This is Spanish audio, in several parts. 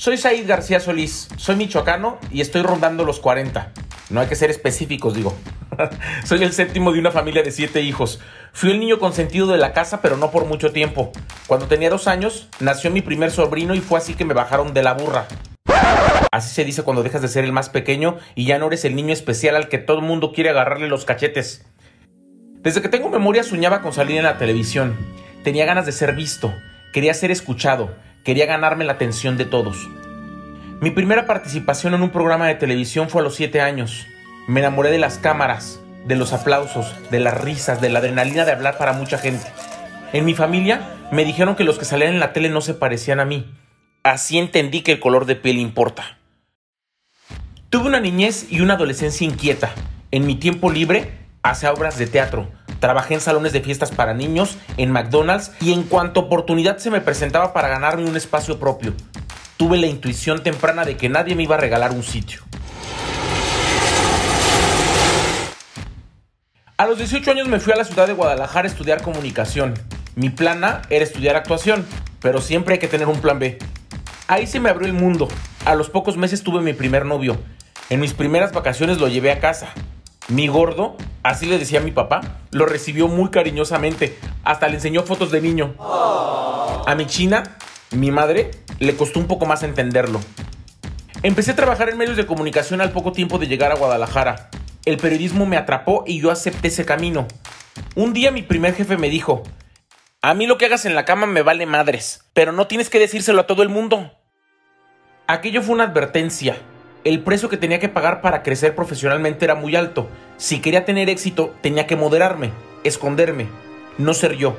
Soy Said García Solís, soy michoacano y estoy rondando los 40. No hay que ser específicos, digo. Soy el séptimo de una familia de 7 hijos. Fui el niño consentido de la casa, pero no por mucho tiempo. Cuando tenía 2 años, nació mi primer sobrino y fue así que me bajaron de la burra. Así se dice cuando dejas de ser el más pequeño y ya no eres el niño especial al que todo el mundo quiere agarrarle los cachetes. Desde que tengo memoria soñaba con salir en la televisión. Tenía ganas de ser visto, quería ser escuchado, quería ganarme la atención de todos. Mi primera participación en un programa de televisión fue a los 7 años. Me enamoré de las cámaras, de los aplausos, de las risas, de la adrenalina de hablar para mucha gente. En mi familia me dijeron que los que salían en la tele no se parecían a mí. Así entendí que el color de piel importa. Tuve una niñez y una adolescencia inquieta. En mi tiempo libre hacía obras de teatro. Trabajé en salones de fiestas para niños, en McDonald's y en cuanto oportunidad se me presentaba para ganarme un espacio propio. Tuve la intuición temprana de que nadie me iba a regalar un sitio. A los 18 años me fui a la ciudad de Guadalajara a estudiar comunicación. Mi plan A era estudiar actuación, pero siempre hay que tener un plan B. Ahí se me abrió el mundo. A los pocos meses tuve mi primer novio. En mis primeras vacaciones lo llevé a casa. Mi gordo, así le decía a mi papá, lo recibió muy cariñosamente. Hasta le enseñó fotos de niño. A mi china, mi madre, le costó un poco más entenderlo. Empecé a trabajar en medios de comunicación al poco tiempo de llegar a Guadalajara. El periodismo me atrapó y yo acepté ese camino. Un día mi primer jefe me dijo: a mí lo que hagas en la cama me vale madres, pero no tienes que decírselo a todo el mundo. Aquello fue una advertencia. El precio que tenía que pagar para crecer profesionalmente era muy alto. Si quería tener éxito, tenía que moderarme, esconderme, no ser yo.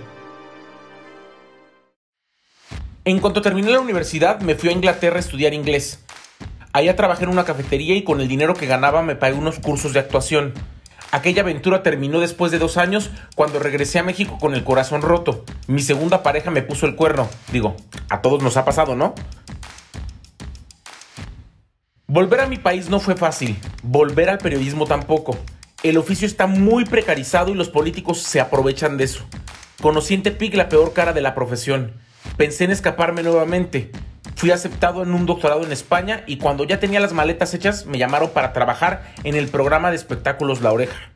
En cuanto terminé la universidad, me fui a Inglaterra a estudiar inglés. Allá trabajé en una cafetería y con el dinero que ganaba me pagué unos cursos de actuación. Aquella aventura terminó después de 2 años cuando regresé a México con el corazón roto. Mi segunda pareja me puso el cuerno. Digo, a todos nos ha pasado, ¿no? Volver a mi país no fue fácil. Volver al periodismo tampoco. El oficio está muy precarizado y los políticos se aprovechan de eso. Conocí en Tepic la peor cara de la profesión. Pensé en escaparme nuevamente. Fui aceptado en un doctorado en España y cuando ya tenía las maletas hechas me llamaron para trabajar en el programa de espectáculos La Oreja.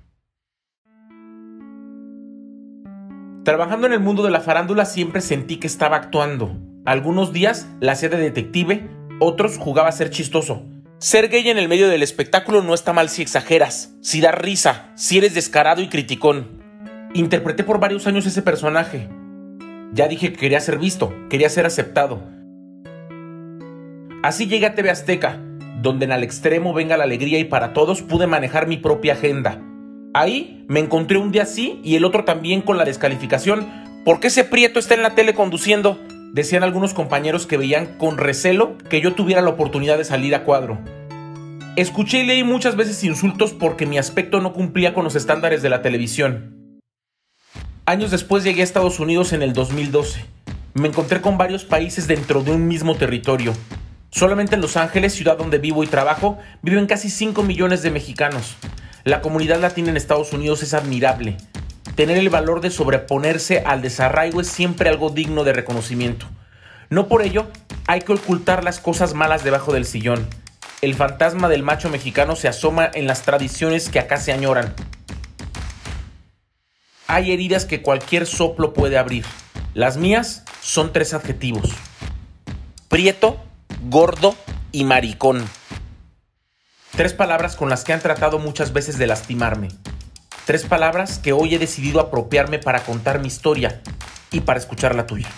Trabajando en el mundo de la farándula siempre sentí que estaba actuando. Algunos días la hacía de detective, otros jugaba a ser chistoso. Ser gay en el medio del espectáculo no está mal si exageras, si das risa, si eres descarado y criticón. Interpreté por varios años ese personaje. Ya dije que quería ser visto, quería ser aceptado. Así llegué a TV Azteca, donde en Al Extremo Venga la Alegría y Para Todos pude manejar mi propia agenda. Ahí me encontré un día sí y el otro también con la descalificación. ¿Por qué ese prieto está en la tele conduciendo?, decían algunos compañeros que veían con recelo que yo tuviera la oportunidad de salir a cuadro. Escuché y leí muchas veces insultos porque mi aspecto no cumplía con los estándares de la televisión. Años después llegué a Estados Unidos en el 2012. Me encontré con varios países dentro de un mismo territorio. Solamente en Los Ángeles, ciudad donde vivo y trabajo, viven casi 5 millones de mexicanos. La comunidad latina en Estados Unidos es admirable. Tener el valor de sobreponerse al desarraigo es siempre algo digno de reconocimiento. No por ello hay que ocultar las cosas malas debajo del sillón. El fantasma del macho mexicano se asoma en las tradiciones que acá se añoran. Hay heridas que cualquier soplo puede abrir. Las mías son 3 adjetivos: prieto, gordo y maricón. 3 palabras con las que han tratado muchas veces de lastimarme. 3 palabras que hoy he decidido apropiarme para contar mi historia y para escuchar la tuya.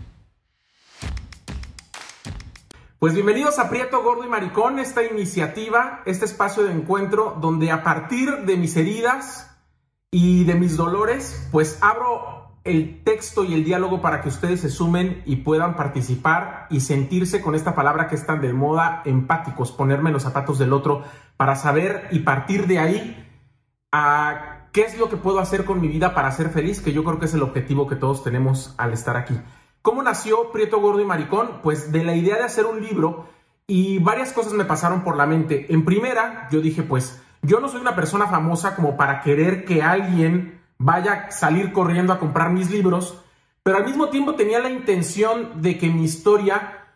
Pues bienvenidos a Prieto, Gordo y Maricón, esta iniciativa, este espacio de encuentro donde a partir de mis heridas y de mis dolores, pues abro el texto y el diálogo para que ustedes se sumen y puedan participar y sentirse con esta palabra que es tan de moda, empáticos, ponerme en los zapatos del otro para saber y partir de ahí a qué es lo que puedo hacer con mi vida para ser feliz, que yo creo que es el objetivo que todos tenemos al estar aquí. ¿Cómo nació Prieto, Gordo y Maricón? Pues de la idea de hacer un libro y varias cosas me pasaron por la mente. En primera, yo dije, pues yo no soy una persona famosa como para querer que alguien vaya a salir corriendo a comprar mis libros, pero al mismo tiempo tenía la intención de que mi historia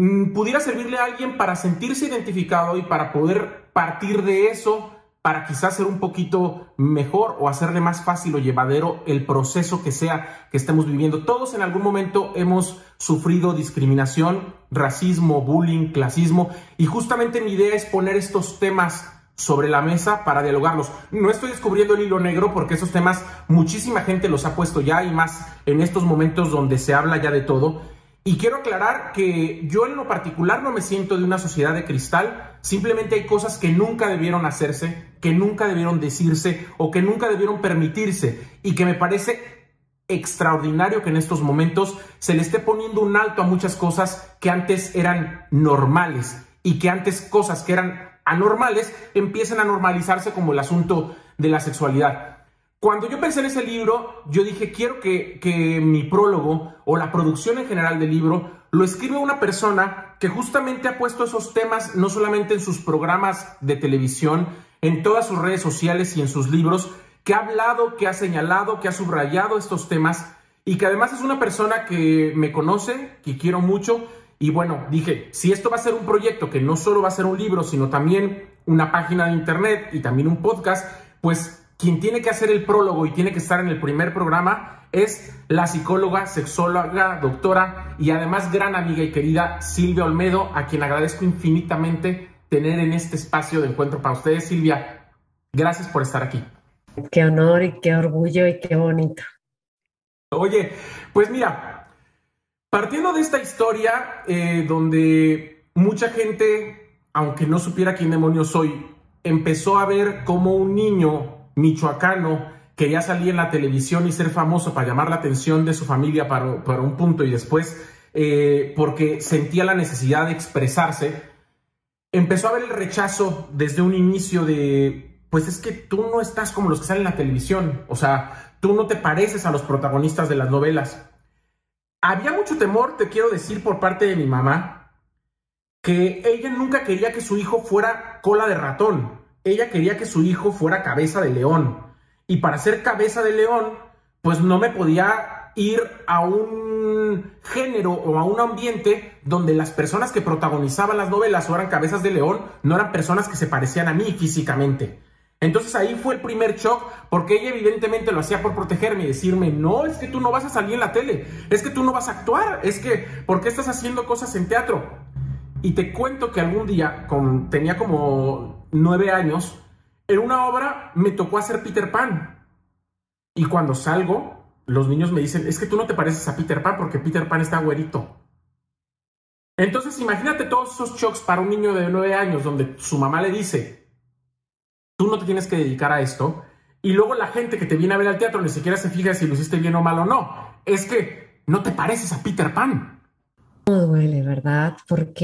pudiera servirle a alguien para sentirse identificado y para poder partir de eso, para quizás ser un poquito mejor o hacerle más fácil o llevadero el proceso que sea que estemos viviendo. Todos en algún momento hemos sufrido discriminación, racismo, bullying, clasismo, y justamente mi idea es poner estos temas sobre la mesa para dialogarlos. No estoy descubriendo el hilo negro, porque esos temas muchísima gente los ha puesto ya, y más en estos momentos donde se habla ya de todo. Y quiero aclarar que yo en lo particular no me siento de una sociedad de cristal. Simplemente hay cosas que nunca debieron hacerse, que nunca debieron decirse o que nunca debieron permitirse, y que me parece extraordinario que en estos momentos se le esté poniendo un alto a muchas cosas que antes eran normales, y que antes cosas que eran anormales empiecen a normalizarse, como el asunto de la sexualidad. Cuando yo pensé en ese libro, yo dije, quiero que mi prólogo o la producción en general del libro lo escribe una persona que justamente ha puesto esos temas no solamente en sus programas de televisión, en todas sus redes sociales y en sus libros, que ha hablado, que ha señalado, que ha subrayado estos temas, y que además es una persona que me conoce, que quiero mucho. Y bueno, dije, si esto va a ser un proyecto que no solo va a ser un libro, sino también una página de internet y también un podcast, pues quien tiene que hacer el prólogo y tiene que estar en el primer programa es la psicóloga, sexóloga, doctora y además gran amiga y querida Silvia Olmedo, a quien agradezco infinitamente tener en este espacio de encuentro para ustedes. Silvia, gracias por estar aquí. Qué honor y qué orgullo y qué bonito. Oye, pues mira, partiendo de esta historia donde mucha gente, aunque no supiera quién demonios soy, empezó a ver cómo un niño michoacano quería salir en la televisión y ser famoso para llamar la atención de su familia para un punto, y después porque sentía la necesidad de expresarse, empezó a ver el rechazo desde un inicio de, pues es que tú no estás como los que salen en la televisión, o sea, tú no te pareces a los protagonistas de las novelas. Había mucho temor, te quiero decir, por parte de mi mamá, que ella nunca quería que su hijo fuera cola de ratón. Ella quería que su hijo fuera cabeza de león. Y para ser cabeza de león, pues no me podía ir a un género o a un ambiente donde las personas que protagonizaban las novelas o eran cabezas de león no eran personas que se parecían a mí físicamente. Entonces ahí fue el primer shock, porque ella evidentemente lo hacía por protegerme y decirme, no, es que tú no vas a salir en la tele, es que tú no vas a actuar, es que, ¿por qué estás haciendo cosas en teatro? Y te cuento que algún día, tenía como 9 años, en una obra me tocó hacer Peter Pan. Y cuando salgo, los niños me dicen, es que tú no te pareces a Peter Pan porque Peter Pan está güerito. Entonces imagínate todos esos shocks para un niño de 9 años, donde su mamá le dice, tú no te tienes que dedicar a esto, y luego la gente que te viene a ver al teatro ni siquiera se fija si lo hiciste bien o mal o no. Es que no te pareces a Peter Pan. No duele, ¿verdad?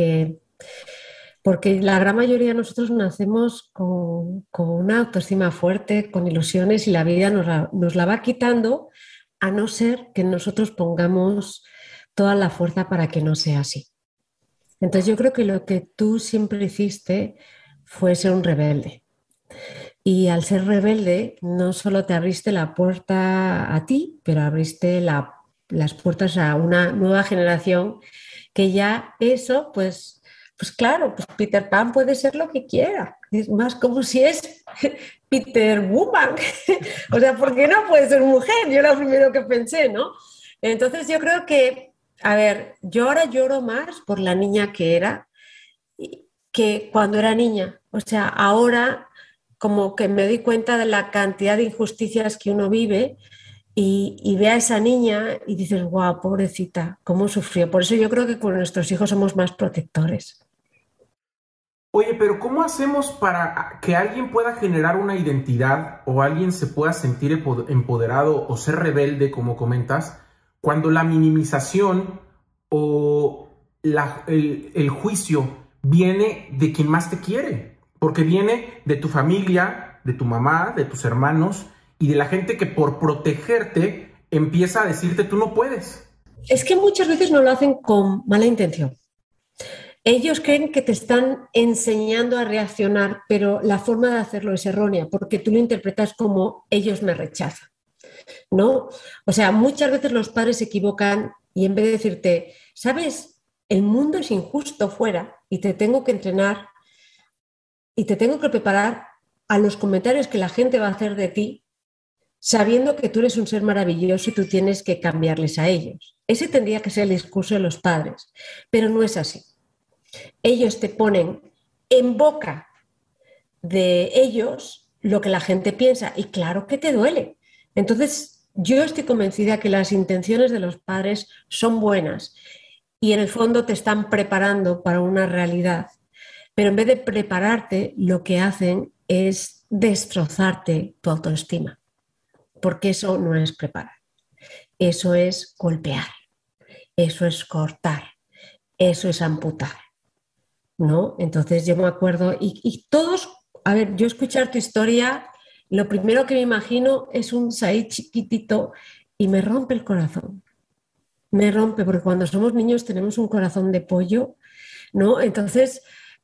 Porque la gran mayoría de nosotros nacemos con una autoestima fuerte, con ilusiones, y la vida nos la va quitando, a no ser que nosotros pongamos toda la fuerza para que no sea así. Entonces yo creo que lo que tú siempre hiciste fue ser un rebelde. Y al ser rebelde, no solo te abriste la puerta a ti, pero abriste las puertas a una nueva generación que ya eso, pues claro, pues Peter Pan puede ser lo que quiera. Es más como si es Peter Woman. O sea, ¿por qué no puede ser mujer? Yo era lo primero que pensé, ¿no? Entonces yo creo que, a ver, yo ahora lloro más por la niña que era que cuando era niña. O sea, ahora como que me doy cuenta de la cantidad de injusticias que uno vive y ve a esa niña y dices, guau, pobrecita, cómo sufrió. Por eso yo creo que con nuestros hijos somos más protectores. Oye, pero ¿cómo hacemos para que alguien pueda generar una identidad o alguien se pueda sentir empoderado o ser rebelde, como comentas, cuando la minimización o el juicio viene de quien más te quiere? Porque viene de tu familia, de tu mamá, de tus hermanos y de la gente que por protegerte empieza a decirte tú no puedes. Es que muchas veces no lo hacen con mala intención. Ellos creen que te están enseñando a reaccionar, pero la forma de hacerlo es errónea, porque tú lo interpretas como ellos me rechazan, ¿no? O sea, muchas veces los padres se equivocan y en vez de decirte, ¿sabes? el mundo es injusto fuera y te tengo que entrenar y te tengo que preparar a los comentarios que la gente va a hacer de ti, sabiendo que tú eres un ser maravilloso y tú tienes que cambiarles a ellos. Ese tendría que ser el discurso de los padres, pero no es así. Ellos te ponen en boca de ellos lo que la gente piensa y claro que te duele. Entonces, yo estoy convencida que las intenciones de los padres son buenas y en el fondo te están preparando para una realidad, pero en vez de prepararte, lo que hacen es destrozarte tu autoestima, porque eso no es preparar, eso es golpear, eso es cortar, eso es amputar, ¿no? Entonces yo me acuerdo, y todos, a ver, yo escuchar tu historia, lo primero que me imagino es un Said chiquitito y me rompe el corazón. Me rompe, porque cuando somos niños tenemos un corazón de pollo, ¿no? Entonces,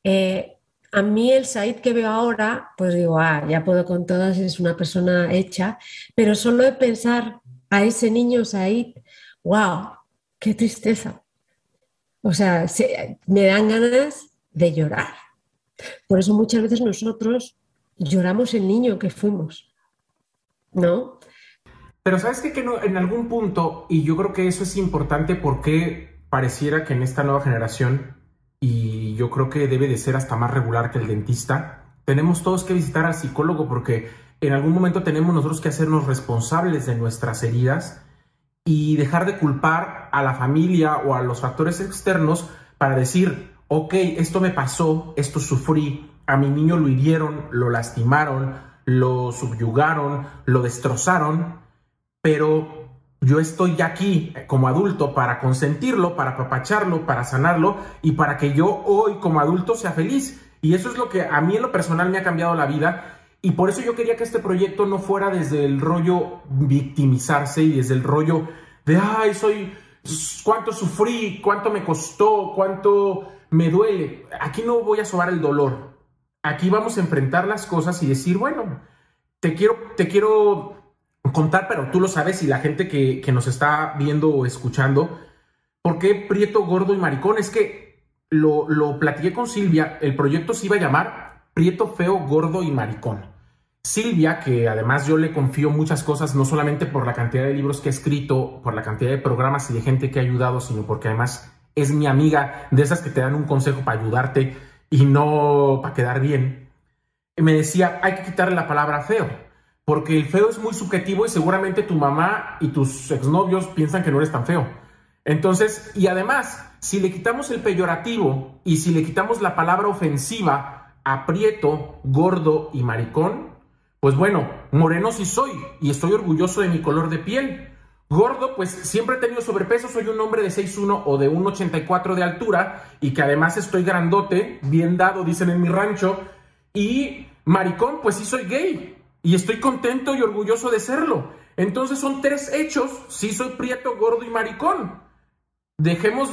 a mí el Said que veo ahora, pues digo, ya puedo con todas, es una persona hecha, pero solo de pensar a ese niño Said, wow, qué tristeza. O sea, me dan ganas de llorar. Por eso muchas veces nosotros lloramos el niño que fuimos, ¿no? Pero sabes qué? Que no, en algún punto, y yo creo que eso es importante porque pareciera que en esta nueva generación, y yo creo que debe de ser hasta más regular que el dentista, tenemos todos que visitar al psicólogo porque en algún momento tenemos nosotros que hacernos responsables de nuestras heridas y dejar de culpar a la familia o a los factores externos para decir, ok, esto me pasó, esto sufrí, a mi niño lo hirieron, lo lastimaron, lo subyugaron, lo destrozaron, pero yo estoy aquí como adulto para consentirlo, para apapacharlo, para sanarlo y para que yo hoy como adulto sea feliz. Y eso es lo que a mí en lo personal me ha cambiado la vida y por eso yo quería que este proyecto no fuera desde el rollo victimizarse y desde el rollo de, ay, cuánto sufrí, cuánto me costó, cuánto me duele. Aquí no voy a sobar el dolor. Aquí vamos a enfrentar las cosas y decir, bueno, te quiero contar, pero tú lo sabes y la gente que nos está viendo o escuchando, ¿por qué Prieto, Gordo y Maricón? Es que lo platiqué con Silvia, el proyecto se iba a llamar Prieto, Feo, Gordo y Maricón. Silvia, que además yo le confío muchas cosas, no solamente por la cantidad de libros que ha escrito, por la cantidad de programas y de gente que ha ayudado, sino porque además es mi amiga, de esas que te dan un consejo para ayudarte y no para quedar bien, me decía, hay que quitarle la palabra feo, porque el feo es muy subjetivo y seguramente tu mamá y tus exnovios piensan que no eres tan feo. Entonces, y además, si le quitamos el peyorativo y si le quitamos la palabra ofensiva a prieto, gordo y maricón, pues bueno, moreno sí soy y estoy orgulloso de mi color de piel. Gordo, pues siempre he tenido sobrepeso, soy un hombre de 6'1 o de 1,84 de altura y que además estoy grandote, bien dado, dicen en mi rancho. Y maricón, pues sí soy gay y estoy contento y orgulloso de serlo. Entonces son tres hechos, sí soy prieto, gordo y maricón. Dejemos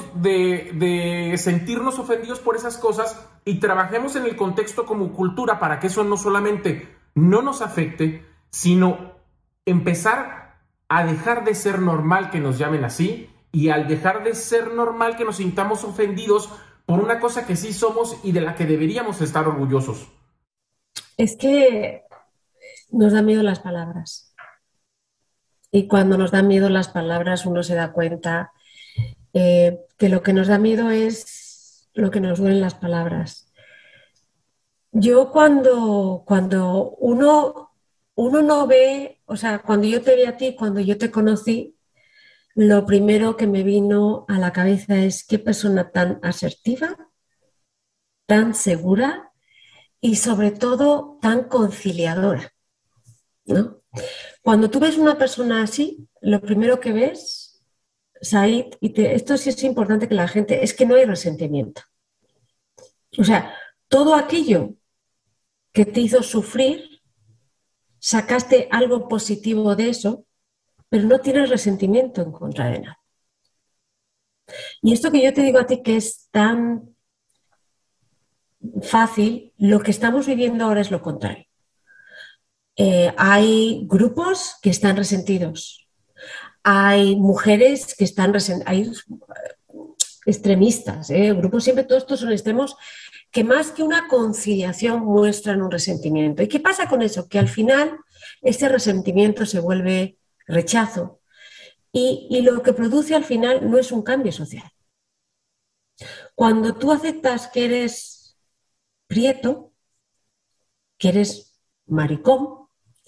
de sentirnos ofendidos por esas cosas y trabajemos en el contexto como cultura para que eso no solamente no nos afecte, sino empezar a dejar de ser normal que nos llamen así y al dejar de ser normal que nos sintamos ofendidos por una cosa que sí somos y de la que deberíamos estar orgullosos. Es que nos da miedo las palabras. Y cuando nos dan miedo las palabras, uno se da cuenta que lo que nos da miedo es lo que nos duelen las palabras. Yo cuando uno no ve, o sea, cuando yo te vi a ti, cuando yo te conocí, lo primero que me vino a la cabeza es qué persona tan asertiva, tan segura y sobre todo tan conciliadora, ¿no? Cuando tú ves una persona así, lo primero que ves, Said, esto sí es importante que la gente, es que no hay resentimiento. O sea, todo aquello que te hizo sufrir, sacaste algo positivo de eso, pero no tienes resentimiento en contra de nada. Y esto que yo te digo a ti que es tan fácil, lo que estamos viviendo ahora es lo contrario. Hay grupos que están resentidos, hay mujeres que están resentidas, extremistas, grupos siempre, todos estos son extremos que más que una conciliación muestran un resentimiento. ¿Y qué pasa con eso? Que al final ese resentimiento se vuelve rechazo y lo que produce al final no es un cambio social. Cuando tú aceptas que eres prieto, que eres maricón,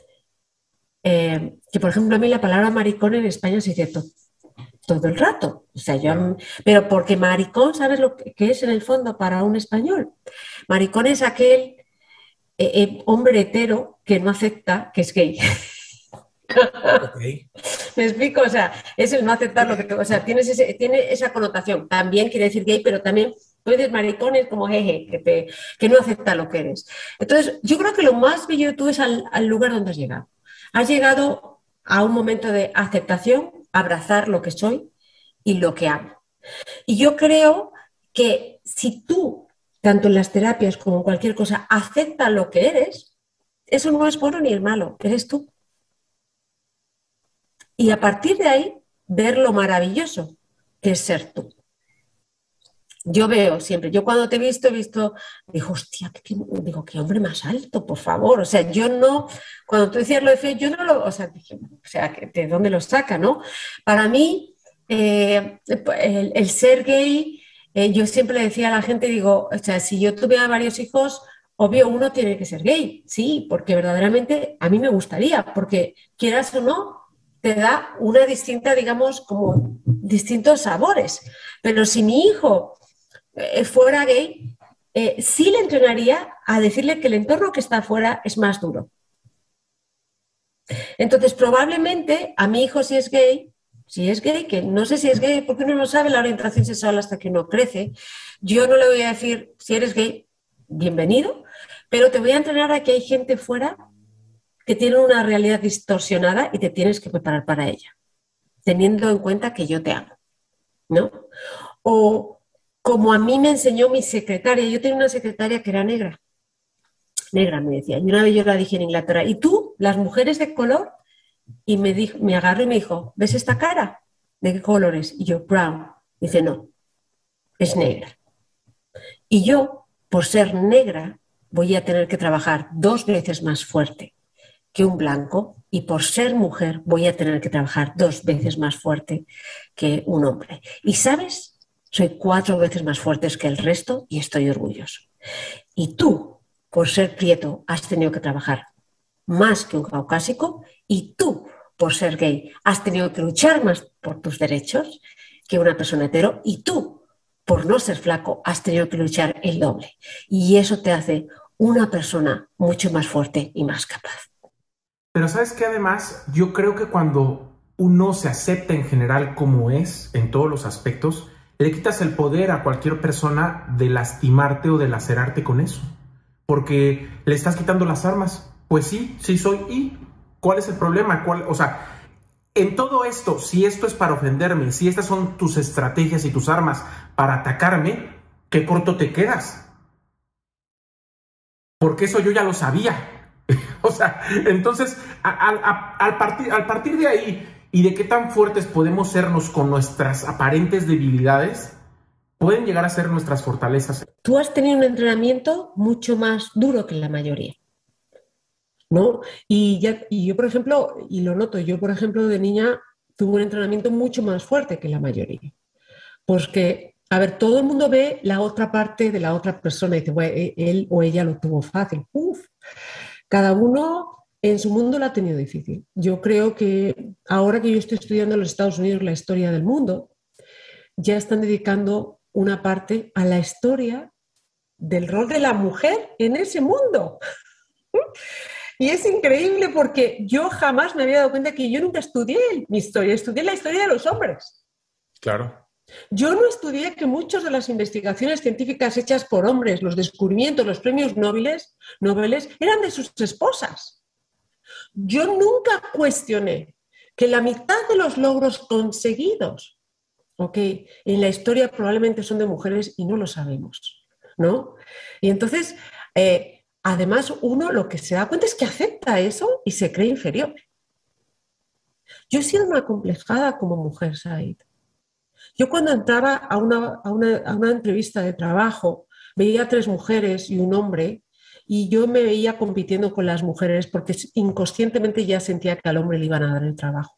que por ejemplo a mí la palabra maricón en España se dice todo el rato. O sea, pero porque maricón, ¿sabes lo que es en el fondo para un español? Maricón es aquel hombre hetero que no acepta que es gay. Ok. ¿Me explico? O sea, es el no aceptar lo que... O sea, tiene esa connotación. También quiere decir gay, pero también puedes decir maricón es como jeje, que no acepta lo que eres. Entonces, yo creo que lo más bello de tú es al lugar donde has llegado. Has llegado a un momento de aceptación, abrazar lo que soy y lo que amo. Y yo creo que si tú, tanto en las terapias como en cualquier cosa, aceptas lo que eres, eso no es bueno ni es malo, eres tú. Y a partir de ahí, ver lo maravilloso que es ser tú. Yo veo siempre, yo cuando te he visto, digo, hostia, digo, qué hombre más alto, por favor. O sea, yo no, cuando tú decías lo de feo, yo no lo, o sea, dije, ¿de dónde lo saca, no? Para mí, el ser gay, yo siempre le decía a la gente, digo, o sea, si yo tuviera varios hijos, obvio, uno tiene que ser gay, sí, porque verdaderamente a mí me gustaría, porque quieras o no, te da una distinta, digamos, como distintos sabores. Pero si mi hijo fuera gay, sí le entrenaría a decirle que el entorno que está afuera es más duro. Entonces, probablemente a mi hijo si es gay, que no sé si es gay, porque uno no sabe la orientación sexual hasta que uno crece, yo no le voy a decir, si eres gay, bienvenido, pero te voy a entrenar a que hay gente fuera que tiene una realidad distorsionada y te tienes que preparar para ella, teniendo en cuenta que yo te amo, ¿no? O como a mí me enseñó mi secretaria, yo tenía una secretaria que era negra me decía, y una vez yo la dije en Inglaterra, ¿y tú, las mujeres de color? Y me agarró y me dijo, ¿ves esta cara? ¿De qué colores? Y yo, brown. Dice, no, es negra. Y yo, por ser negra, voy a tener que trabajar 2 veces más fuerte que un blanco y por ser mujer voy a tener que trabajar 2 veces más fuerte que un hombre. Y sabes, soy 4 veces más fuerte que el resto y estoy orgulloso. Y tú, por ser prieto, has tenido que trabajar más que un caucásico y tú, por ser gay, has tenido que luchar más por tus derechos que una persona hetero y tú, por no ser flaco, has tenido que luchar el doble. Y eso te hace una persona mucho más fuerte y más capaz. Pero sabes que además yo creo que cuando uno se acepta en general como es, en todos los aspectos, le quitas el poder a cualquier persona de lastimarte o de lacerarte con eso. Porque le estás quitando las armas. Pues sí, sí soy. ¿Y cuál es el problema? O sea, en todo esto, si esto es para ofenderme, si estas son tus estrategias y tus armas para atacarme, ¿qué corto te quedas? Porque eso yo ya lo sabía. O sea, entonces, al partir de ahí y de qué tan fuertes podemos sernos con nuestras aparentes debilidades, pueden llegar a ser nuestras fortalezas. Tú has tenido un entrenamiento mucho más duro que la mayoría, ¿no? Y yo, por ejemplo, y lo noto, yo, por ejemplo, de niña tuve un entrenamiento mucho más fuerte que la mayoría. Pues que, a ver, todo el mundo ve la otra parte de la otra persona y dice, bueno, él o ella lo tuvo fácil. Uf, cada uno en su mundo lo ha tenido difícil. Yo creo que ahora que yo estoy estudiando en los Estados Unidos la historia del mundo, ya están dedicando una parte a la historia del rol de la mujer en ese mundo. Y es increíble porque yo jamás me había dado cuenta que yo nunca estudié mi historia, estudié la historia de los hombres. Claro. Yo no estudié que muchas de las investigaciones científicas hechas por hombres, los descubrimientos, los premios Nobel, eran de sus esposas. Yo nunca cuestioné que la mitad de los logros conseguidos, en la historia probablemente son de mujeres y no lo sabemos, ¿no? Y entonces, además, uno lo que se da cuenta es que acepta eso y se cree inferior. Yo he sido una acomplejada como mujer, Said. Yo cuando entraba a una entrevista de trabajo, veía 3 mujeres y un hombre, y yo me veía compitiendo con las mujeres porque inconscientemente ya sentía que al hombre le iban a dar el trabajo.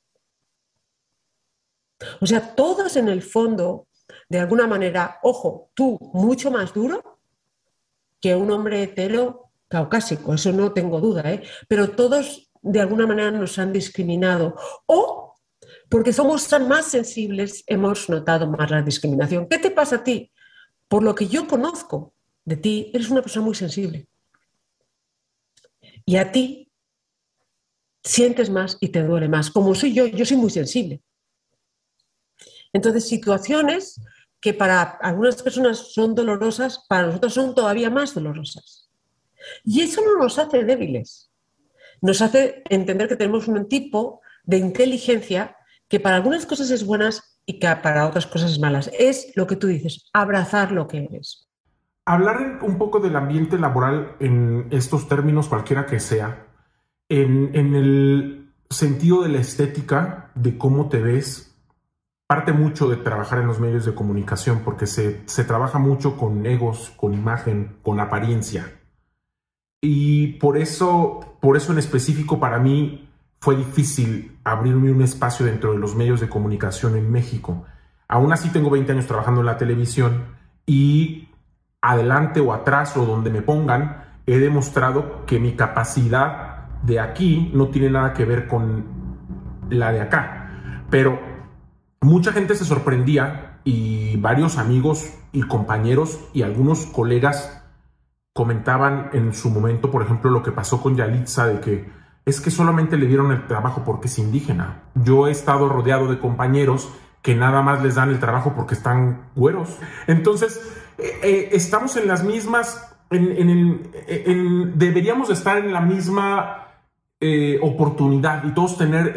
O sea, todos en el fondo, de alguna manera, ojo, tú mucho más duro que un hombre hetero caucásico, eso no tengo duda, ¿eh? Pero todos de alguna manera nos han discriminado. O porque somos tan más sensibles, hemos notado más la discriminación. ¿Qué te pasa a ti? Por lo que yo conozco de ti, eres una persona muy sensible. Y a ti sientes más y te duele más. Como soy yo soy muy sensible. Entonces, situaciones que para algunas personas son dolorosas, para nosotros son todavía más dolorosas. Y eso no nos hace débiles. Nos hace entender que tenemos un tipo de inteligencia que para algunas cosas es buenas y que para otras cosas es malas. Es lo que tú dices, abrazar lo que eres. Hablar un poco del ambiente laboral en estos términos, cualquiera que sea, en el sentido de la estética, de cómo te ves, parte mucho de trabajar en los medios de comunicación, porque se trabaja mucho con egos, con imagen, con apariencia. Y por eso en específico para mí fue difícil abrirme un espacio dentro de los medios de comunicación en México. Aún así tengo 20 años trabajando en la televisión y adelante o atrás o donde me pongan, he demostrado que mi capacidad de aquí no tiene nada que ver con la de acá. Pero mucha gente se sorprendía y varios amigos y compañeros y algunos colegas comentaban en su momento, por ejemplo, lo que pasó con Yalitza, de que es que solamente le dieron el trabajo porque es indígena. Yo he estado rodeado de compañeros que nada más les dan el trabajo porque están güeros. Entonces, estamos en las mismas, deberíamos estar en la misma oportunidad y todos tener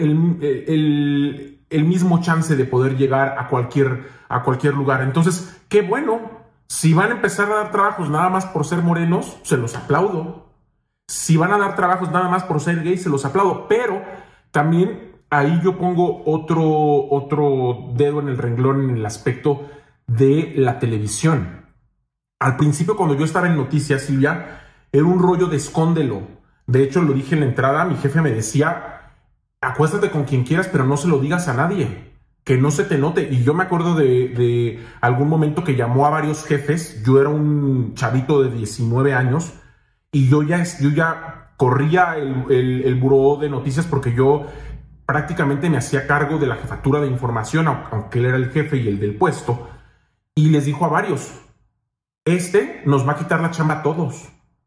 el mismo chance de poder llegar a cualquier lugar. Entonces, qué bueno. Si van a empezar a dar trabajos nada más por ser morenos, se los aplaudo. Si van a dar trabajos nada más por ser gays, se los aplaudo. Pero también ahí yo pongo otro dedo en el renglón en el aspecto de la televisión. Al principio, cuando yo estaba en Noticias, Silvia, era un rollo de escóndelo. De hecho, lo dije en la entrada, mi jefe me decía, acuéstate con quien quieras, pero no se lo digas a nadie. Que no se te note. Y yo me acuerdo de algún momento que llamó a varios jefes. Yo era un chavito de 19 años y yo ya corría el buró de noticias porque yo prácticamente me hacía cargo de la jefatura de información, aunque él era el jefe y el del puesto. Y les dijo a varios, nos va a quitar la chamba a todos.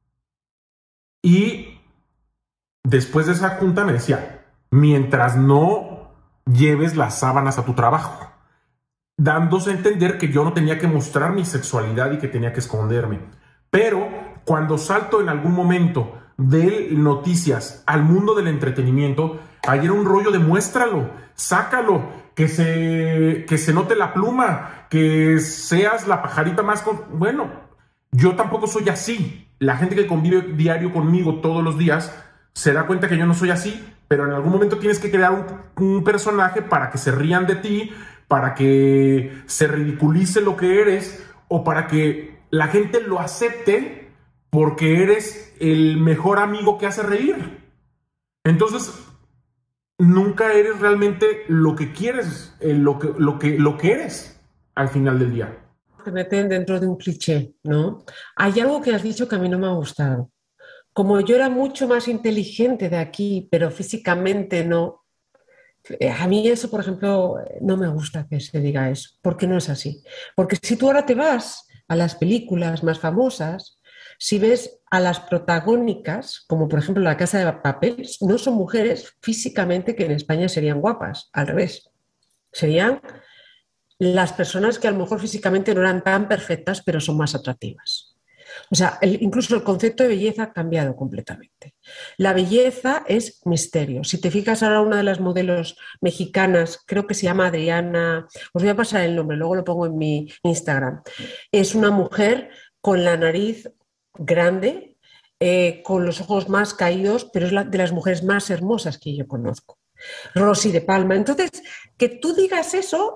Y después de esa junta me decía, mientras no lleves las sábanas a tu trabajo, dándose a entender que yo no tenía que mostrar mi sexualidad y que tenía que esconderme. Pero cuando salto en algún momento de noticias al mundo del entretenimiento, ahí era un rollo de muéstralo, sácalo, que se note la pluma, que seas la pajarita más... Bueno, yo tampoco soy así. La gente que convive diario conmigo todos los días se da cuenta que yo no soy así, pero en algún momento tienes que crear un personaje para que se rían de ti, para que se ridiculice lo que eres o para que la gente lo acepte porque eres el mejor amigo que hace reír. Entonces, nunca eres realmente lo que quieres, lo que eres al final del día. Te meten dentro de un cliché, ¿no? Hay algo que has dicho que a mí no me ha gustado. Como yo era mucho más inteligente de aquí, pero físicamente no, a mí eso, por ejemplo, no me gusta que se diga eso, porque no es así. Porque si tú ahora te vas a las películas más famosas, si ves a las protagónicas, como por ejemplo La Casa de Papel, no son mujeres físicamente que en España serían guapas, al revés. Serían las personas que a lo mejor físicamente no eran tan perfectas, pero son más atractivas. O sea, incluso el concepto de belleza ha cambiado completamente. La belleza es misterio. Si te fijas ahora, una de las modelos mexicanas, creo que se llama Adriana, os voy a pasar el nombre, luego lo pongo en mi Instagram. Es una mujer con la nariz grande, con los ojos más caídos, pero es de las mujeres más hermosas que yo conozco. Rosy de Palma. Entonces, que tú digas eso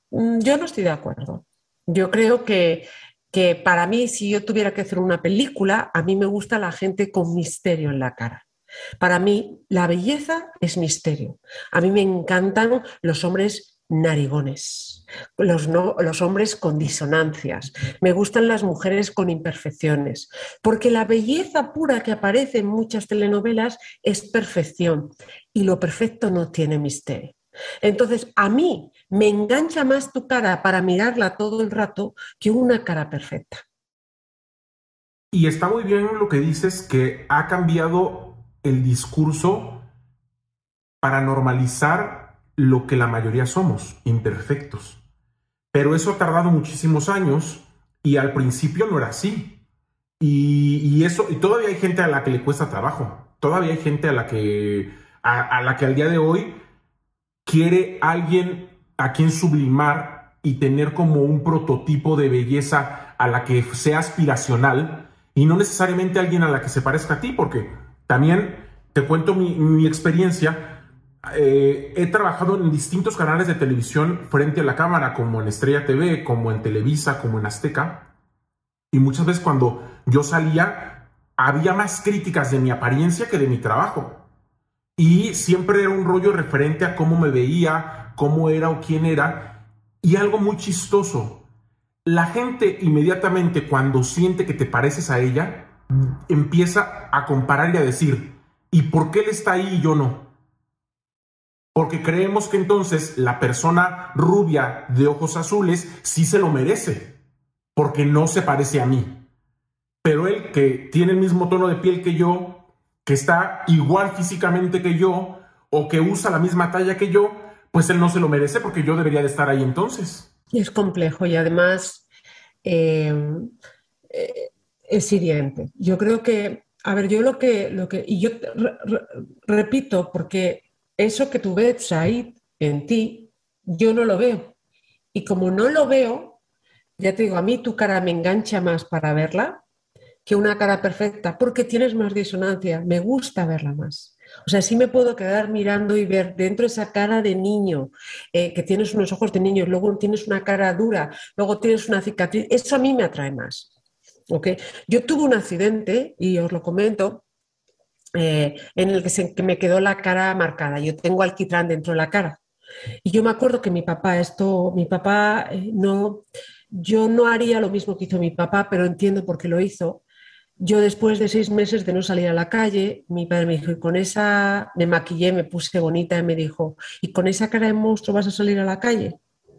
Yo no estoy de acuerdo. Yo creo que para mí, si yo tuviera que hacer una película, a mí me gusta la gente con misterio en la cara. Para mí, la belleza es misterio. A mí me encantan los hombres narigones, los hombres con disonancias. Me gustan las mujeres con imperfecciones, porque la belleza pura que aparece en muchas telenovelas es perfección y lo perfecto no tiene misterio. Entonces, a mí me engancha más tu cara para mirarla todo el rato que una cara perfecta. Y está muy bien lo que dices, que ha cambiado el discurso para normalizar lo que la mayoría somos, imperfectos. Pero eso ha tardado muchísimos años y al principio no era así. Y todavía hay gente a la que le cuesta trabajo. Todavía hay gente a la que al día de hoy quiere alguien a quien sublimar y tener como un prototipo de belleza a la que sea aspiracional y no necesariamente alguien a la que se parezca a ti, porque también te cuento mi experiencia. He trabajado en distintos canales de televisión frente a la cámara, como en Estrella TV, como en Televisa, como en Azteca, y muchas veces cuando yo salía había más críticas de mi apariencia que de mi trabajo. Y siempre era un rollo referente a cómo me veía, cómo era o quién era. Y algo muy chistoso. La gente inmediatamente cuando siente que te pareces a ella, empieza a comparar y a decir, ¿y por qué él está ahí y yo no? Porque creemos que entonces la persona rubia de ojos azules sí se lo merece, porque no se parece a mí. Pero él que tiene el mismo tono de piel que yo, que está igual físicamente que yo o que usa la misma talla que yo, pues él no se lo merece porque yo debería de estar ahí entonces. Es complejo y además es hiriente. Yo creo que, a ver, yo y yo repito, porque eso que tú ves ahí en ti, yo no lo veo. Y como no lo veo, ya te digo, a mí tu cara me engancha más para verla que una cara perfecta, porque tienes más disonancia, me gusta verla más. O sea, sí me puedo quedar mirando y ver dentro esa cara de niño, que tienes unos ojos de niño, luego tienes una cara dura, luego tienes una cicatriz, eso a mí me atrae más. ¿Okay? Yo tuve un accidente, y os lo comento, en el que me quedó la cara marcada. Yo tengo alquitrán dentro de la cara. Y yo me acuerdo que mi papá, no, yo no haría lo mismo que hizo mi papá, pero entiendo por qué lo hizo. Yo después de 6 meses de no salir a la calle, mi padre me dijo, me maquillé, me puse bonita y me dijo, ¿y con esa cara de monstruo vas a salir a la calle?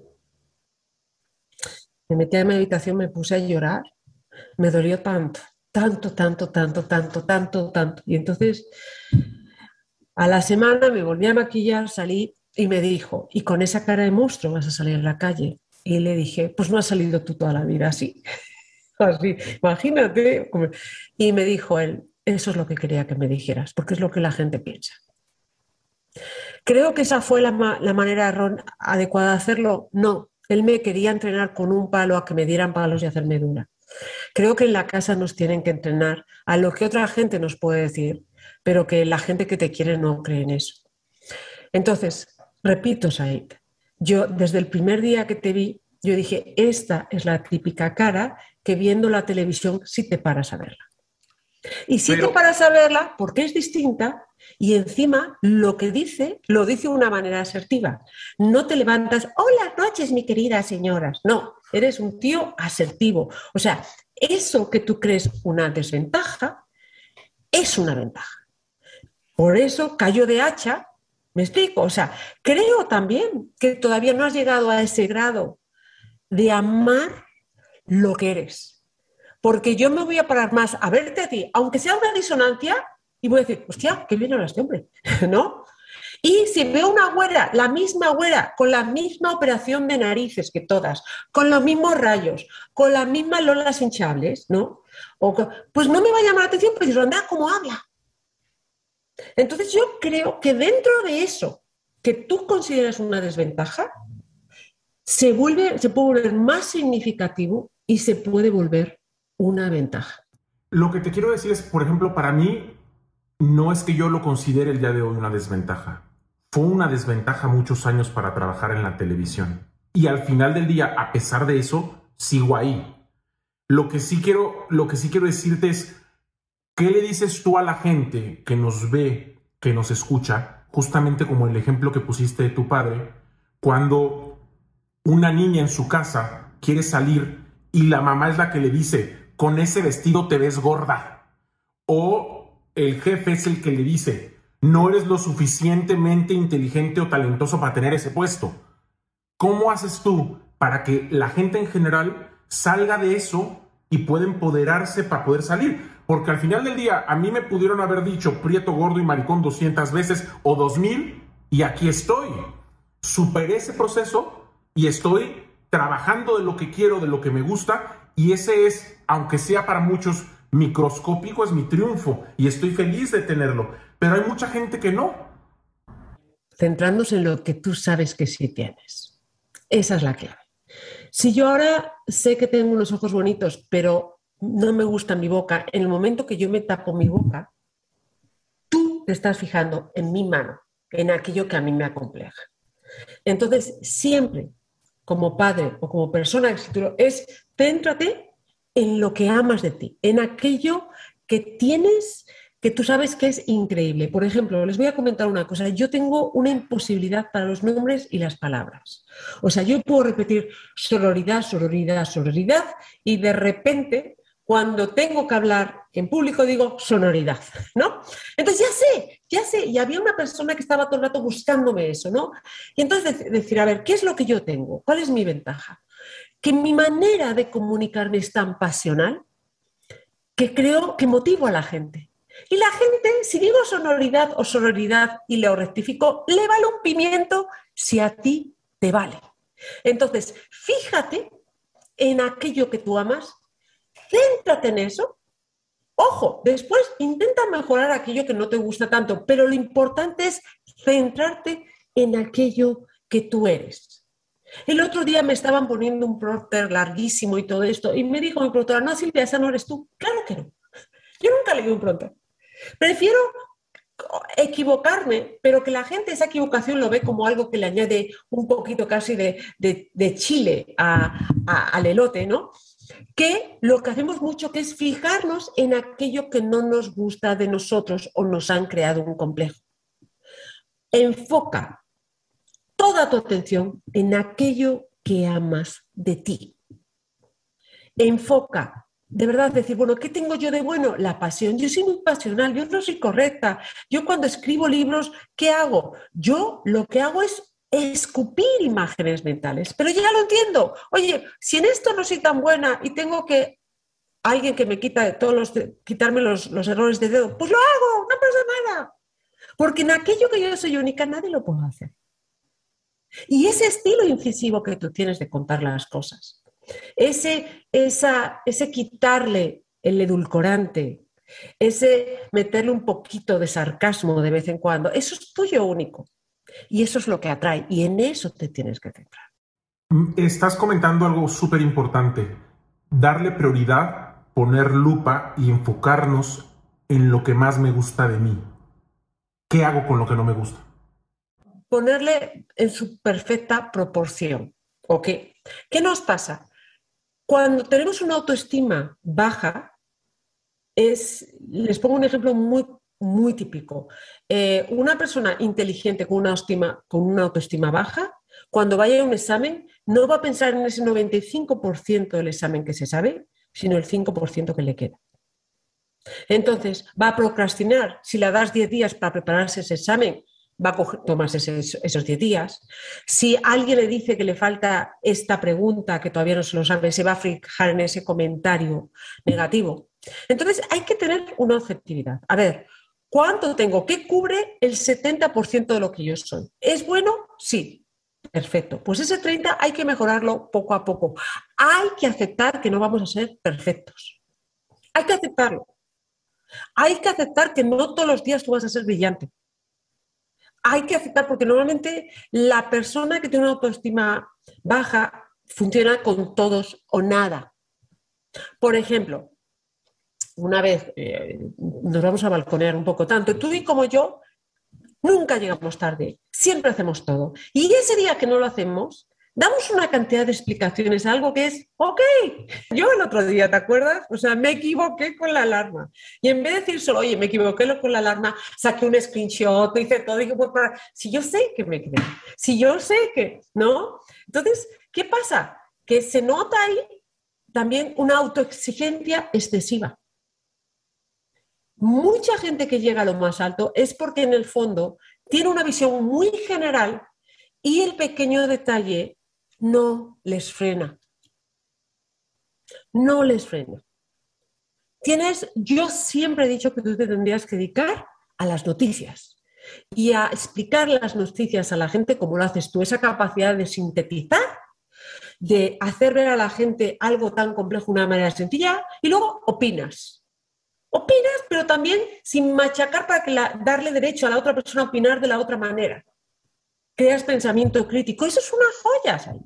Me metí en mi habitación, me puse a llorar, me dolió tanto, tanto, tanto, tanto, tanto, tanto, tanto. Y entonces, a la semana me volví a maquillar, salí y me dijo, ¿y con esa cara de monstruo vas a salir a la calle? Y le dije, pues no has salido tú toda la vida así. Así, imagínate. Y me dijo él, eso es lo que quería que me dijeras, porque es lo que la gente piensa. Creo que esa fue la manera adecuada de hacerlo. No, él me quería entrenar con un palo a que me dieran palos y hacerme dura. Creo que en la casa nos tienen que entrenar a lo que otra gente nos puede decir, pero que la gente que te quiere no cree en eso. Entonces, repito, Said, yo desde el primer día que te vi, yo dije, esta es la típica cara que viendo la televisión sí te paras a verla. Y sí te paras a verla porque es distinta y encima lo que dice, lo dice de una manera asertiva. No te levantas, hola noches, mi querida señora. No, eres un tío asertivo. O sea, eso que tú crees una desventaja es una ventaja. Por eso cayó de hacha, ¿me explico? O sea, creo también que todavía no has llegado a ese grado de amar lo que eres. Porque yo me voy a parar más a verte a ti, aunque sea una disonancia, y voy a decir, hostia, qué bien habla este hombre, ¿no? Y si veo una güera, la misma güera, con la misma operación de narices que todas, con los mismos rayos, con las mismas lolas hinchables, ¿no? Pues no me va a llamar la atención, pero digo, anda, ¿cómo habla? Entonces yo creo que dentro de eso que tú consideras una desventaja, se puede volver más significativo y se puede volver una ventaja. Lo que te quiero decir es, por ejemplo, para mí, no es que yo lo considere el día de hoy una desventaja. Fue una desventaja muchos años para trabajar en la televisión. y al final del día, a pesar de eso, sigo ahí. Lo que sí quiero decirte es, ¿qué le dices tú a la gente que nos ve, que nos escucha, justamente como el ejemplo que pusiste de tu padre, cuando una niña en su casa quiere salir y la mamá es la que le dice, con ese vestido te ves gorda? O el jefe es el que le dice, no eres lo suficientemente inteligente o talentoso para tener ese puesto. ¿Cómo haces tú para que la gente en general salga de eso y pueda empoderarse para poder salir? Porque al final del día a mí me pudieron haber dicho prieto, gordo y maricón 200 veces o 2000 y aquí estoy. Superé ese proceso y estoy trabajando de lo que quiero, de lo que me gusta, y ese es, aunque sea para muchos microscópico, es mi triunfo y estoy feliz de tenerlo. Pero hay mucha gente que no. Centrándose en lo que tú sabes que sí tienes. Esa es la clave. Si yo ahora sé que tengo unos ojos bonitos, pero no me gusta mi boca, en el momento que yo me tapo mi boca, tú te estás fijando en mi mano, en aquello que a mí me acompleja. Entonces, siempre, como padre o como persona es céntrate en lo que amas de ti, en aquello que tienes, que tú sabes que es increíble. Por ejemplo, les voy a comentar una cosa. Yo tengo una imposibilidad para los nombres y las palabras. O sea, yo puedo repetir sororidad, sororidad, sororidad, y de repente, cuando tengo que hablar en público, digo sonoridad, ¿no? Entonces ya sé, y había una persona que estaba todo el rato buscándome eso, ¿no? Y entonces decir, a ver, ¿qué es lo que yo tengo? ¿Cuál es mi ventaja? Que mi manera de comunicarme es tan pasional que creo que motivo a la gente. Y la gente, si digo sonoridad o sororidad y lo rectifico, le vale un pimiento si a ti te vale. Entonces, fíjate en aquello que tú amas, céntrate en eso. Ojo, después intenta mejorar aquello que no te gusta tanto, pero lo importante es centrarte en aquello que tú eres. El otro día me estaban poniendo un prompter larguísimo y todo esto, y me dijo mi productora, no, Silvia, esa no eres tú. Claro que no. Yo nunca leí un prompter. Prefiero equivocarme, pero que la gente esa equivocación lo ve como algo que le añade un poquito casi de chile al elote, ¿no? Que lo que hacemos mucho que es fijarnos en aquello que no nos gusta de nosotros o nos han creado un complejo. Enfoca toda tu atención en aquello que amas de ti. Enfoca, de verdad, decir, bueno, ¿qué tengo yo de bueno? La pasión. Yo soy muy pasional, yo no soy correcta. Yo cuando escribo libros, ¿qué hago? Yo lo que hago es escupir imágenes mentales, pero ya lo entiendo. Oye, si en esto no soy tan buena y tengo que alguien que me quita quitarme los errores de dedo, pues lo hago, no pasa nada. Porque en aquello que yo soy única, nadie lo puede hacer. Y ese estilo incisivo que tú tienes de contar las cosas, ese quitarle el edulcorante, ese meterle un poquito de sarcasmo de vez en cuando, eso es tuyo único. Y eso es lo que atrae, y en eso te tienes que centrar. Estás comentando algo súper importante, darle prioridad, poner lupa y enfocarnos en lo que más me gusta de mí. ¿Qué hago con lo que no me gusta? Ponerle en su perfecta proporción. ¿Ok? ¿Qué nos pasa? Cuando tenemos una autoestima baja, les pongo un ejemplo muy típico. Una persona inteligente con una autoestima baja, cuando vaya a un examen, no va a pensar en ese 95% del examen que se sabe, sino el 5% que le queda. Entonces, va a procrastinar. Si le das 10 días para prepararse ese examen, va a tomarse esos 10 días. Si alguien le dice que le falta esta pregunta, que todavía no se lo sabe, se va a fijar en ese comentario negativo. Entonces, hay que tener una objetividad. A ver, ¿cuánto tengo? ¿Qué cubre el 70% de lo que yo soy? ¿Es bueno? Sí. Perfecto. Pues ese 30% hay que mejorarlo poco a poco. Hay que aceptar que no vamos a ser perfectos. Hay que aceptarlo. Hay que aceptar que no todos los días tú vas a ser brillante. Hay que aceptar, porque normalmente la persona que tiene una autoestima baja funciona con todos o nada. Por ejemplo, una vez nos vamos a balconear un poco tanto, tú y como yo nunca llegamos tarde, siempre hacemos todo. Y ese día que no lo hacemos, damos una cantidad de explicaciones a algo que es, ok, yo el otro día, ¿te acuerdas? O sea, me equivoqué con la alarma. Y en vez de decir solo, oye, me equivoqué con la alarma, saqué un screenshot, hice todo, dije, pues, si yo sé que me equivoqué, si yo sé que, ¿no? Entonces, ¿qué pasa? Que se nota ahí también una autoexigencia excesiva. Mucha gente que llega a lo más alto es porque en el fondo tiene una visión muy general y el pequeño detalle no les frena. No les frena. Yo siempre he dicho que tú te tendrías que dedicar a las noticias y a explicar las noticias a la gente como lo haces tú, esa capacidad de sintetizar, de hacer ver a la gente algo tan complejo de una manera sencilla y luego opinas. Opinas, pero también sin machacar para darle derecho a la otra persona a opinar de la otra manera. Creas pensamiento crítico. Eso es una joya, ¿sabes?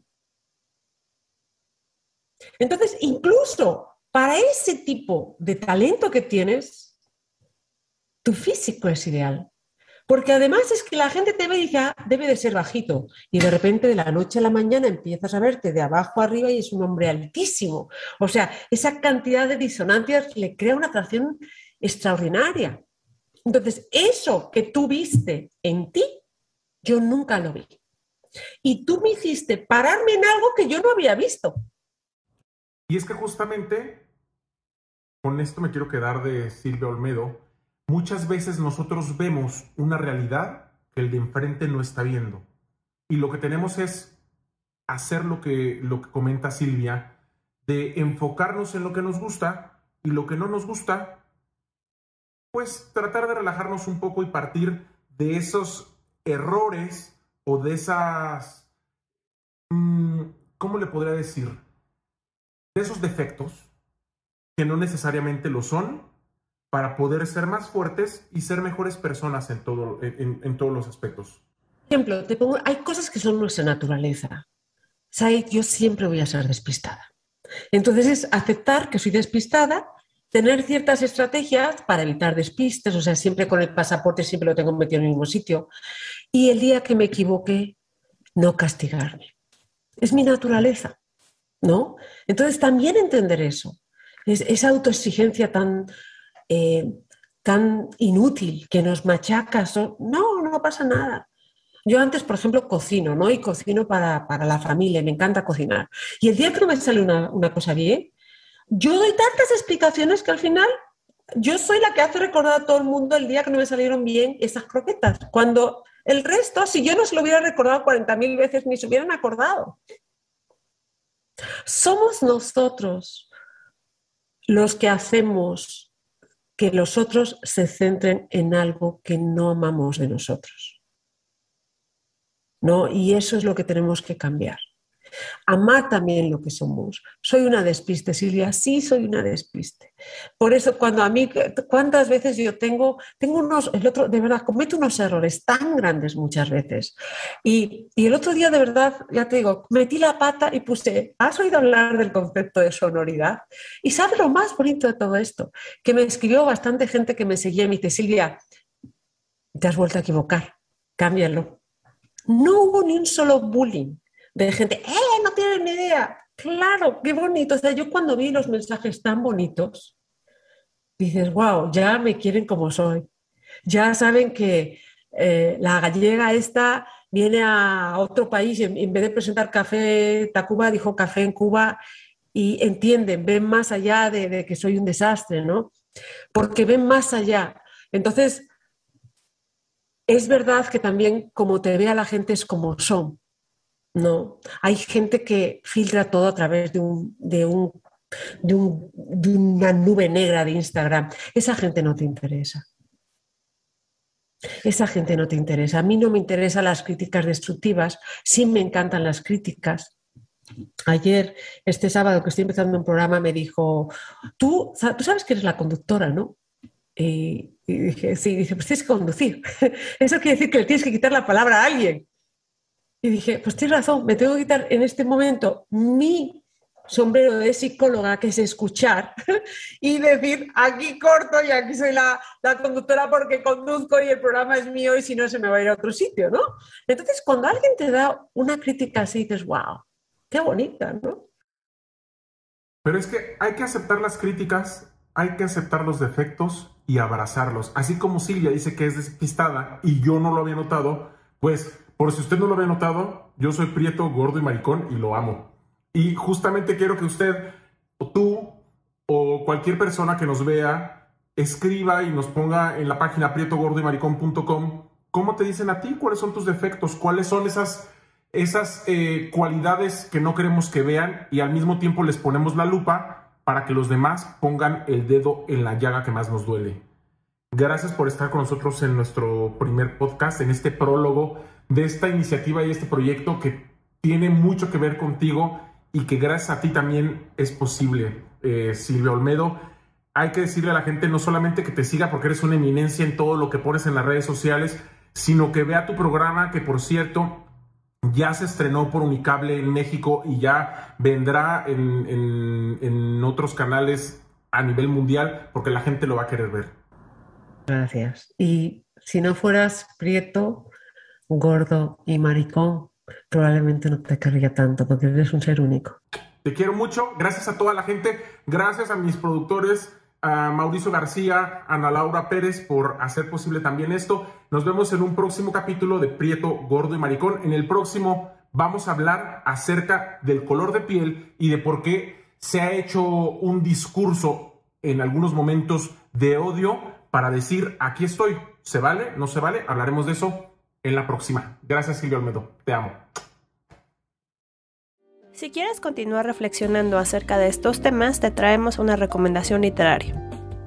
Entonces, incluso para ese tipo de talento que tienes, tu físico es ideal. Porque además es que la gente te ve y dice, ah, debe de ser bajito. Y de repente de la noche a la mañana empiezas a verte de abajo a arriba y es un hombre altísimo. O sea, esa cantidad de disonancias le crea una atracción extraordinaria. Entonces, eso que tú viste en ti, yo nunca lo vi. Y tú me hiciste pararme en algo que yo no había visto. Y es que justamente, con esto me quiero quedar de Silvia Olmedo, muchas veces nosotros vemos una realidad que el de enfrente no está viendo. Y lo que tenemos es hacer lo que comenta Silvia, de enfocarnos en lo que nos gusta y lo que no nos gusta, pues tratar de relajarnos un poco y partir de esos errores o de esas, ¿cómo le podría decir? De esos defectos que no necesariamente lo son, para poder ser más fuertes y ser mejores personas en todos los aspectos. Por ejemplo, hay cosas que son nuestra naturaleza. Said, yo siempre voy a ser despistada. Entonces es aceptar que soy despistada, tener ciertas estrategias para evitar despistes, o sea, siempre con el pasaporte siempre lo tengo metido en el mismo sitio. Y el día que me equivoque, no castigarme. Es mi naturaleza, ¿no? Entonces también entender eso, esa autoexigencia tan inútil que nos machaca, no pasa nada. Yo antes, por ejemplo, cocino, ¿no? Y cocino para la familia, me encanta cocinar. Y el día que no me sale una cosa bien, yo doy tantas explicaciones que al final yo soy la que hace recordar a todo el mundo el día que no me salieron bien esas croquetas. Cuando el resto, si yo no se lo hubiera recordado 40.000 veces, ni se hubieran acordado. Somos nosotros los que hacemos que los otros se centren en algo que no amamos de nosotros, ¿no? Y eso es lo que tenemos que cambiar. Amar también lo que somos. Soy una despiste, Silvia, sí soy una despiste. Por eso cuando a mí, cuántas veces yo tengo de verdad, cometo unos errores tan grandes muchas veces. Y el otro día, de verdad, ya te digo, metí la pata y puse, ¿has oído hablar del concepto de sonoridad? Y ¿sabes lo más bonito de todo esto? Que me escribió bastante gente que me seguía y me dice, Silvia, te has vuelto a equivocar, cámbialo. No hubo ni un solo bullying de gente, no tienen ni idea. Claro, qué bonito. O sea, yo cuando vi los mensajes tan bonitos, dices, wow, ya me quieren como soy. Ya saben que la gallega esta viene a otro país y en vez de presentar café Tacuba, dijo café en Cuba y entienden, ven más allá de que soy un desastre, ¿no? Porque ven más allá. Entonces, es verdad que también como te ve a la gente es como son. No, hay gente que filtra todo a través de una nube negra de Instagram. Esa gente no te interesa. Esa gente no te interesa. A mí no me interesan las críticas destructivas, sí me encantan las críticas. Ayer, este sábado que estoy empezando un programa, me dijo, tú sabes que eres la conductora, ¿no? Y dije, sí, dice, pues tienes que conducir. Eso quiere decir que le tienes que quitar la palabra a alguien. Y dije, pues tienes razón, me tengo que quitar en este momento mi sombrero de psicóloga, que es escuchar y decir, aquí corto y aquí soy la conductora porque conduzco y el programa es mío y si no se me va a ir a otro sitio, ¿no? Entonces, cuando alguien te da una crítica así, dices, wow, qué bonita, ¿no? Pero es que hay que aceptar las críticas, hay que aceptar los defectos y abrazarlos. Así como Silvia dice que es despistada y yo no lo había notado, pues por si usted no lo había notado, yo soy prieto, gordo y maricón y lo amo. Y justamente quiero que usted, o tú, o cualquier persona que nos vea, escriba y nos ponga en la página prietogordoymaricón.com cómo te dicen a ti, cuáles son tus defectos, cuáles son esas cualidades que no queremos que vean y al mismo tiempo les ponemos la lupa para que los demás pongan el dedo en la llaga que más nos duele. Gracias por estar con nosotros en nuestro primer podcast, en este prólogo de esta iniciativa y este proyecto que tiene mucho que ver contigo y que gracias a ti también es posible, Silvia Olmedo. Hay que decirle a la gente no solamente que te siga porque eres una eminencia en todo lo que pones en las redes sociales, sino que vea tu programa, que por cierto ya se estrenó por Unicable en México y ya vendrá en otros canales a nivel mundial porque la gente lo va a querer ver. Gracias. Y si no fueras prieto, gordo y maricón, probablemente no te querría tanto porque eres un ser único. Te quiero mucho. Gracias a toda la gente. Gracias a mis productores, a Mauricio García, a Ana Laura Pérez por hacer posible también esto. Nos vemos en un próximo capítulo de Prieto, Gordo y Maricón. En el próximo vamos a hablar acerca del color de piel y de por qué se ha hecho un discurso en algunos momentos de odio para decir, aquí estoy, ¿se vale? ¿No se vale? Hablaremos de eso en la próxima. Gracias, Silvia Olmedo. Te amo. Si quieres continuar reflexionando acerca de estos temas, te traemos una recomendación literaria.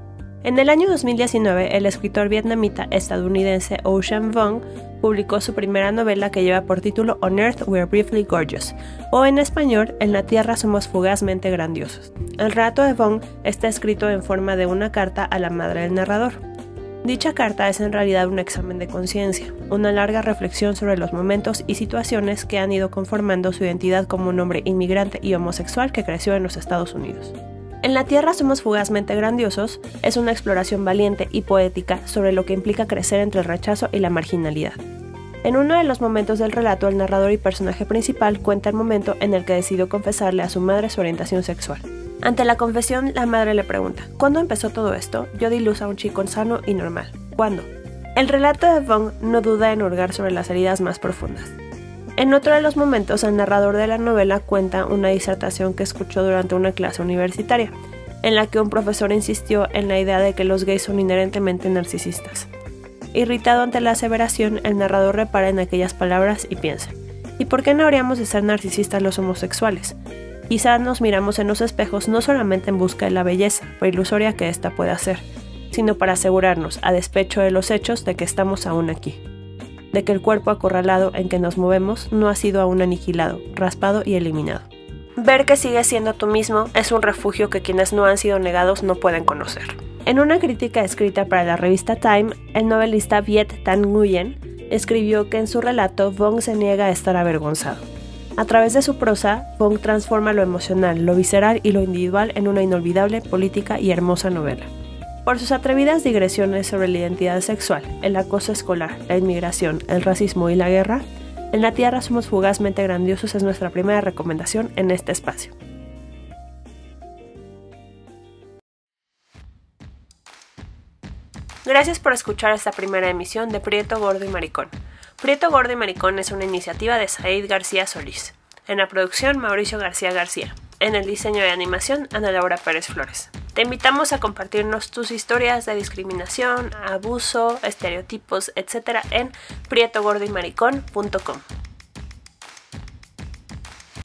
En el año 2019, el escritor vietnamita estadounidense Ocean Vuong publicó su primera novela que lleva por título On Earth We're Briefly Gorgeous, o en español, En la Tierra somos fugazmente grandiosos. El relato de Vuong está escrito en forma de una carta a la madre del narrador. Dicha carta es en realidad un examen de conciencia, una larga reflexión sobre los momentos y situaciones que han ido conformando su identidad como un hombre inmigrante y homosexual que creció en los Estados Unidos. En la Tierra somos fugazmente grandiosos es una exploración valiente y poética sobre lo que implica crecer entre el rechazo y la marginalidad. En uno de los momentos del relato, el narrador y personaje principal cuenta el momento en el que decidió confesarle a su madre su orientación sexual. Ante la confesión, la madre le pregunta, ¿cuándo empezó todo esto? Yo di luz a un chico sano y normal. ¿Cuándo? El relato de Vuong no duda en hurgar sobre las heridas más profundas. En otro de los momentos, el narrador de la novela cuenta una disertación que escuchó durante una clase universitaria, en la que un profesor insistió en la idea de que los gays son inherentemente narcisistas. Irritado ante la aseveración, el narrador repara en aquellas palabras y piensa, ¿y por qué no habríamos de ser narcisistas los homosexuales? Quizás nos miramos en los espejos no solamente en busca de la belleza, por ilusoria que ésta pueda ser, sino para asegurarnos, a despecho de los hechos, de que estamos aún aquí. De que el cuerpo acorralado en que nos movemos no ha sido aún aniquilado, raspado y eliminado. Ver que sigues siendo tú mismo es un refugio que quienes no han sido negados no pueden conocer. En una crítica escrita para la revista Time, el novelista Viet Thanh Nguyen escribió que en su relato Vuong se niega a estar avergonzado. A través de su prosa, Vuong transforma lo emocional, lo visceral y lo individual en una inolvidable, política y hermosa novela. Por sus atrevidas digresiones sobre la identidad sexual, el acoso escolar, la inmigración, el racismo y la guerra, En la Tierra somos fugazmente grandiosos es nuestra primera recomendación en este espacio. Gracias por escuchar esta primera emisión de Prieto, Gordo y Maricón. Prieto, Gordo y Maricón es una iniciativa de Said García Solís. En la producción, Mauricio García García. En el diseño de animación, Ana Laura Pérez Flores. Te invitamos a compartirnos tus historias de discriminación, abuso, estereotipos, etc. en prietogordoymaricón.com.